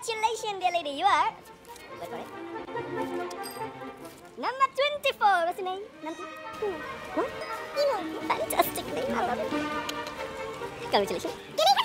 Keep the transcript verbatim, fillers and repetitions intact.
Congratulations, dear lady. You are. Wait for it. Number twenty-four. What's your name? Nanti. Huh? Fantastic name. I love it. Congratulations.